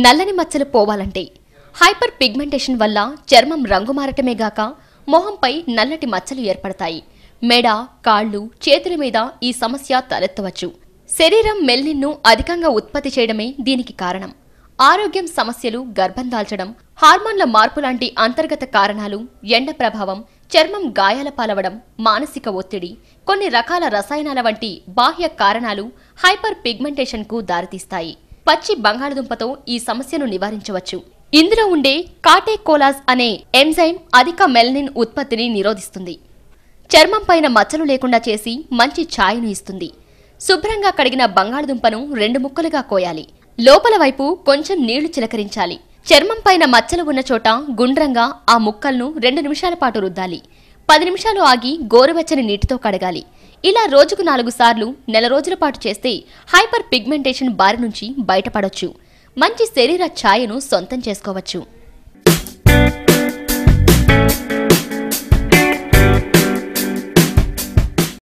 నల్లని మచ్చలు పోవాలంటే హైపర్ పిగ్మెంటేషన్ వల్ల చర్మం రంగు మారటమే గాక మొహంపై నల్లటి మచ్చలు ఏర్పడతాయి. మెడ, కాళ్ళు, చేతుల మీద ఈ సమస్య తలెత్తవచ్చు. శరీరం మెల్నిన్ను అధికంగా ఉత్పత్తి చేయడమే దీనికి కారణం. ఆరోగ్యం సమస్యలు, గర్భం దాల్చడం, హార్మోన్ల మార్పు లాంటి అంతర్గత కారణాలు, ఎండ ప్రభావం, చర్మం గాయాల పాలవడం, మానసిక ఒత్తిడి, కొన్ని రకాల రసాయనాల వంటి బాహ్య కారణాలు హైపర్ పిగ్మెంటేషన్కు దారితీస్తాయి. పచ్చి బంగాళదుంపతో ఈ సమస్యను నివారించవచ్చు. ఇందులో ఉండే కాటేకోలాజ్ అనే ఎంజైమ్ అధిక మెలనిన్ ఉత్పత్తిని నిరోధిస్తుంది. చర్మం పైన మచ్చలు లేకుండా చేసి మంచి ఛాయను ఇస్తుంది. శుభ్రంగా కడిగిన బంగాళదుంపను 2 ముక్కలుగా కోయాలి. లోపల వైపు కొంచెం నీళ్లు చిలకరించాలి. చర్మం పైన మచ్చలు ఉన్న చోట గుండ్రంగా ఆ ముక్కలను 2 నిమిషాల పాటు రుద్దాలి. 10 నిమిషాలు ఆగి గోరువెచ్చని నీటితో కడగాలి. ఇలా రోజుకు 4 సార్లు నెల రోజుల పాటు చేస్తే హైపర్ పిగ్మెంటేషన్ బారి నుంచి బయటపడొచ్చు. మంచి శరీర ఛాయను సొంతం చేసుకోవచ్చు.